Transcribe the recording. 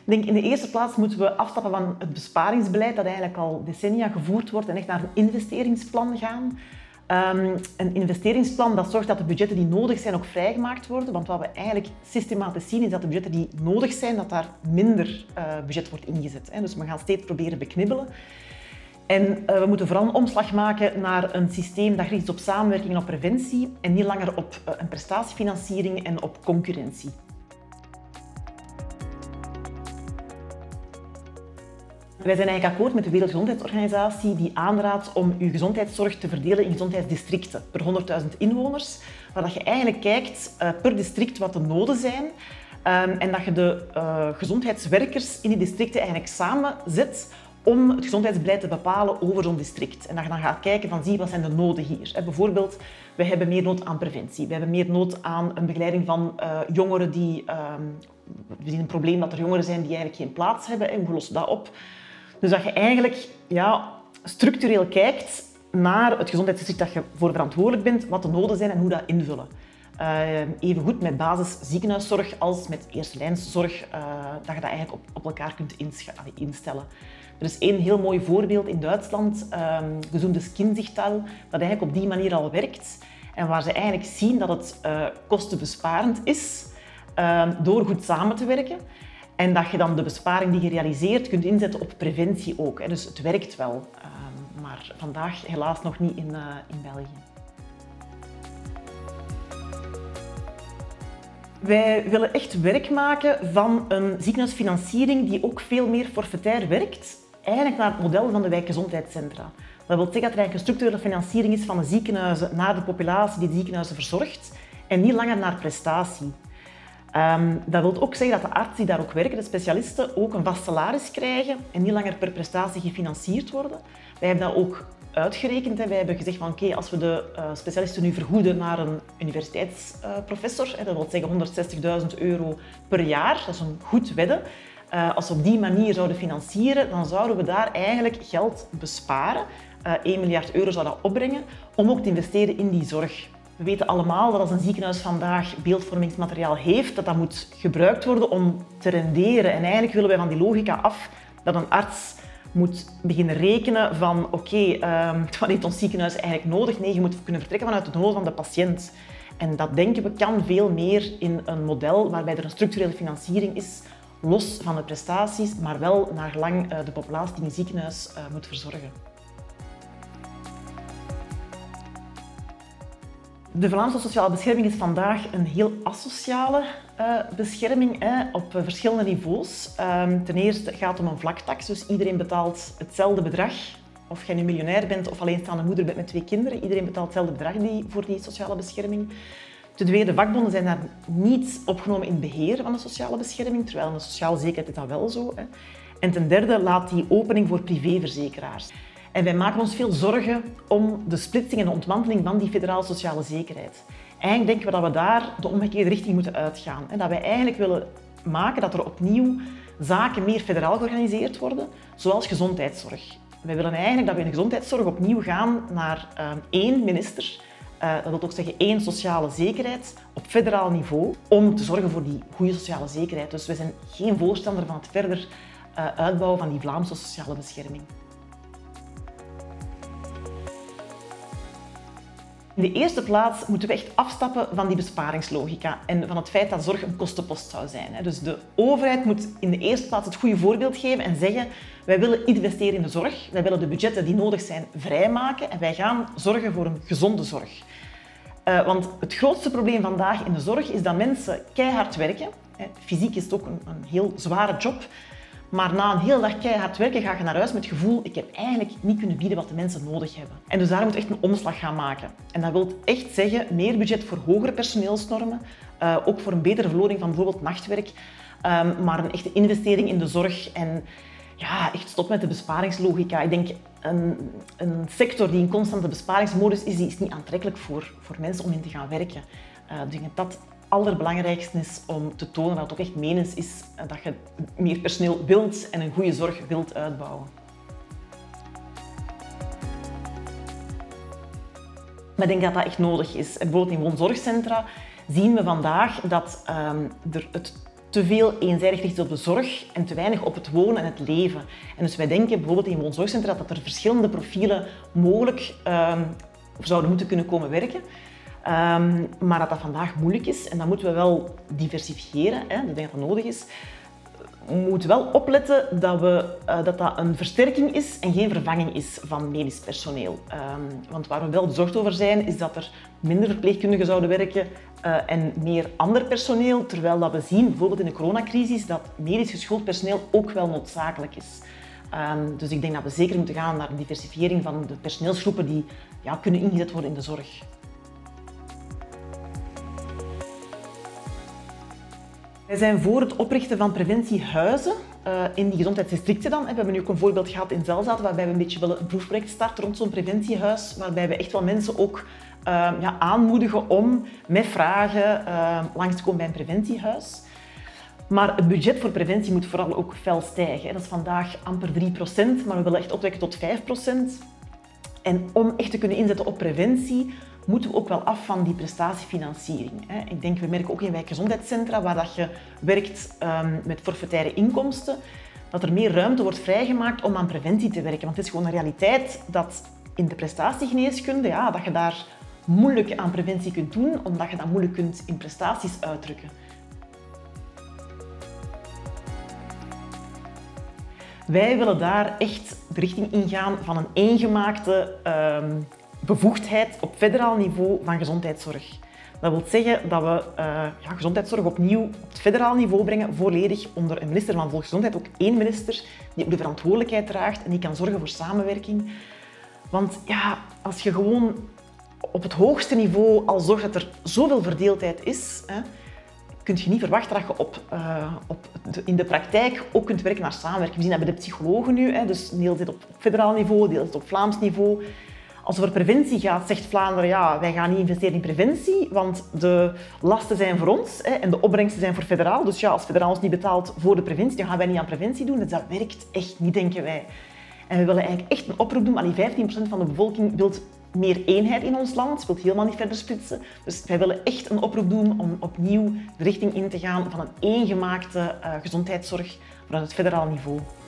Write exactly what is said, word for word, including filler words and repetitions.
Ik denk in de eerste plaats moeten we afstappen van het besparingsbeleid dat eigenlijk al decennia gevoerd wordt en echt naar een investeringsplan gaan. Um, een investeringsplan dat zorgt dat de budgetten die nodig zijn ook vrijgemaakt worden. Want wat we eigenlijk systematisch zien is dat de budgetten die nodig zijn, dat daar minder uh, budget wordt ingezet. Hè. Dus we gaan steeds proberen beknibbelen. En uh, we moeten vooral een omslag maken naar een systeem dat gericht is op samenwerking en op preventie en niet langer op uh, een prestatiefinanciering en op concurrentie. Wij zijn eigenlijk akkoord met de Wereldgezondheidsorganisatie die aanraadt om je gezondheidszorg te verdelen in gezondheidsdistricten per honderdduizend inwoners, waar je eigenlijk kijkt uh, per district wat de noden zijn um, en dat je de uh, gezondheidswerkers in die districten eigenlijk samenzet om het gezondheidsbeleid te bepalen over zo'n district. En dat je dan gaat kijken van, zie, wat zijn de noden hier? He, bijvoorbeeld, we hebben meer nood aan preventie. We hebben meer nood aan een begeleiding van uh, jongeren die... Um, we zien een probleem dat er jongeren zijn die eigenlijk geen plaats hebben. He, hoe lossen we dat op? Dus dat je eigenlijk ja, structureel kijkt naar het gezondheidsdistrict dat je voor verantwoordelijk bent, wat de noden zijn en hoe dat invullen. Uh, evengoed met basisziekenhuiszorg als met eerstelijnszorg, uh, dat je dat eigenlijk op, op elkaar kunt instellen. Er is één heel mooi voorbeeld in Duitsland, um, Gesundes Kinderzichtal, dat eigenlijk op die manier al werkt en waar ze eigenlijk zien dat het uh, kostenbesparend is uh, door goed samen te werken. En dat je dan de besparing die je realiseert kunt inzetten op preventie ook. Hè. Dus het werkt wel, um, maar vandaag helaas nog niet in, uh, in België. Wij willen echt werk maken van een ziekenhuisfinanciering die ook veel meer forfaitair werkt, eigenlijk naar het model van de wijkgezondheidscentra. Dat wil zeggen dat er eigenlijk een structurele financiering is van de ziekenhuizen naar de populatie die de ziekenhuizen verzorgt en niet langer naar prestatie. Um, dat wil ook zeggen dat de artsen die daar ook werken, de specialisten, ook een vast salaris krijgen en niet langer per prestatie gefinancierd worden. Wij hebben dat ook uitgerekend. Hè. Wij hebben gezegd van oké, okay, als we de uh, specialisten nu vergoeden naar een universiteitsprofessor, uh, dat wil zeggen honderdzestigduizend euro per jaar, dat is een goed wedden. Uh, als we op die manier zouden financieren, dan zouden we daar eigenlijk geld besparen. Uh, één miljard euro zou dat opbrengen, om ook te investeren in die zorg. We weten allemaal dat als een ziekenhuis vandaag beeldvormingsmateriaal heeft, dat dat moet gebruikt worden om te renderen. En eigenlijk willen wij van die logica af dat een arts moet beginnen rekenen van oké, okay, um, wat heeft ons ziekenhuis eigenlijk nodig? Nee, je moet kunnen vertrekken vanuit de nood van de patiënt. En dat denken we kan veel meer in een model waarbij er een structurele financiering is, los van de prestaties, maar wel naar gelang uh, de populatie die een ziekenhuis uh, moet verzorgen. De Vlaamse sociale bescherming is vandaag een heel asociale uh, bescherming hè, op uh, verschillende niveaus. Um, ten eerste gaat het om een vlaktax, dus iedereen betaalt hetzelfde bedrag. Of jij nu miljonair bent of alleenstaande moeder bent met twee kinderen, iedereen betaalt hetzelfde bedrag die, voor die sociale bescherming. Ten tweede, de vakbonden zijn daar niet opgenomen in het beheer van de sociale bescherming, terwijl in de sociale zekerheid is dat wel zo. Hè. En ten derde laat die opening voor privéverzekeraars. En wij maken ons veel zorgen om de splitsing en de ontmanteling van die federale sociale zekerheid. Eigenlijk denken we dat we daar de omgekeerde richting moeten uitgaan. En dat wij eigenlijk willen maken dat er opnieuw zaken meer federaal georganiseerd worden, zoals gezondheidszorg. Wij willen eigenlijk dat we in de gezondheidszorg opnieuw gaan naar uh, één minister, uh, dat wil ook zeggen één sociale zekerheid op federaal niveau, om te zorgen voor die goede sociale zekerheid. Dus wij zijn geen voorstander van het verder uh, uitbouwen van die Vlaamse sociale bescherming. In de eerste plaats moeten we echt afstappen van die besparingslogica en van het feit dat zorg een kostenpost zou zijn. Dus de overheid moet in de eerste plaats het goede voorbeeld geven en zeggen wij willen investeren in de zorg, wij willen de budgetten die nodig zijn vrijmaken en wij gaan zorgen voor een gezonde zorg. Uh, want het grootste probleem vandaag in de zorg is dat mensen keihard werken. Fysiek is het ook een, een heel zware job. Maar na een hele dag keihard werken ga je naar huis met het gevoel ik heb eigenlijk niet kunnen bieden wat de mensen nodig hebben. En dus daar moet echt een omslag gaan maken. En dat wil echt zeggen meer budget voor hogere personeelsnormen, uh, ook voor een betere verloning van bijvoorbeeld nachtwerk, um, maar een echte investering in de zorg en ja, echt stop met de besparingslogica. Ik denk een, een sector die in constante besparingsmodus is, die is niet aantrekkelijk voor, voor mensen om in te gaan werken. Uh, ik denk dat dat het allerbelangrijkste is om te tonen dat het ook echt menens is dat je meer personeel wilt en een goede zorg wilt uitbouwen. Maar ik denk dat dat echt nodig is. Bijvoorbeeld in woonzorgcentra zien we vandaag dat um, er het te veel eenzijdig richt op de zorg en te weinig op het wonen en het leven. En dus wij denken bijvoorbeeld in woonzorgcentra dat er verschillende profielen mogelijk um, zouden moeten kunnen komen werken. Um, maar dat dat vandaag moeilijk is en dat moeten we wel diversifiëren, hè, ik denk dat dat nodig is. We moeten wel opletten dat, we, uh, dat dat een versterking is en geen vervanging is van medisch personeel. Um, want waar we wel bezorgd over zijn, is dat er minder verpleegkundigen zouden werken uh, en meer ander personeel, terwijl dat we zien, bijvoorbeeld in de coronacrisis, dat medisch geschoold personeel ook wel noodzakelijk is. Um, dus ik denk dat we zeker moeten gaan naar een diversifiëring van de personeelsgroepen die ja, kunnen ingezet worden in de zorg. Wij zijn voor het oprichten van preventiehuizen uh, in die gezondheidsdistricten dan. We hebben nu ook een voorbeeld gehad in Zelzaten waarbij we een beetje willen een proefproject starten rond zo'n preventiehuis, waarbij we echt wel mensen ook uh, ja, aanmoedigen om met vragen uh, langs te komen bij een preventiehuis. Maar het budget voor preventie moet vooral ook fel stijgen. Dat is vandaag amper drie procent, maar we willen echt optrekken tot vijf procent. En om echt te kunnen inzetten op preventie, moeten we ook wel af van die prestatiefinanciering. Ik denk, we merken ook in wijkgezondheidscentra, waar dat je werkt met forfaitaire inkomsten, dat er meer ruimte wordt vrijgemaakt om aan preventie te werken. Want het is gewoon een realiteit dat in de prestatiegeneeskunde, ja, dat je daar moeilijk aan preventie kunt doen, omdat je dat moeilijk kunt in prestaties uitdrukken. Wij willen daar echt de richting ingaan van een eengemaakte um, bevoegdheid op federaal niveau van gezondheidszorg. Dat wil zeggen dat we uh, ja, gezondheidszorg opnieuw op het federaal niveau brengen, volledig onder een minister van Volksgezondheid, ook één minister die ook de verantwoordelijkheid draagt en die kan zorgen voor samenwerking. Want ja, als je gewoon op het hoogste niveau al zorgt dat er zoveel verdeeldheid is, hè, kun je niet verwachten dat je op, uh, op de, in de praktijk ook kunt werken naar samenwerking. We zien dat bij de psychologen nu, hè, dus deel zit op federaal niveau, deel zit op Vlaams niveau. Als het over preventie gaat, zegt Vlaanderen, ja, wij gaan niet investeren in preventie, want de lasten zijn voor ons hè, en de opbrengsten zijn voor federaal. Dus ja, als federaal ons niet betaalt voor de preventie, dan gaan wij niet aan preventie doen. Dus dat werkt echt niet, denken wij. En we willen eigenlijk echt een oproep doen, aan die vijftien procent van de bevolking wil meer eenheid in ons land, wil helemaal niet verder splitsen. Dus wij willen echt een oproep doen om opnieuw de richting in te gaan van een eengemaakte uh, gezondheidszorg vanuit het federaal niveau.